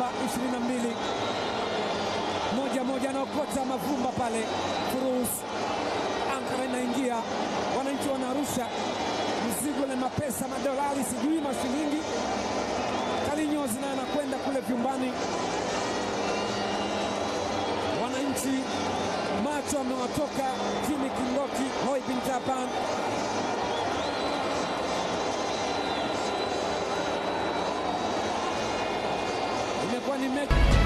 namba 22. Moja anaokota Mavumba pale. Furus Ankara inaingia, wananchi wanarusha mzigo na mapesa, madolari, sijui mashilingi. Kalinyozi na anakwenda kule vyumbani. Wananchi macho amewatoka. Kimi Kingoki, Hoi bin Tapan. Imekuwa ni mechi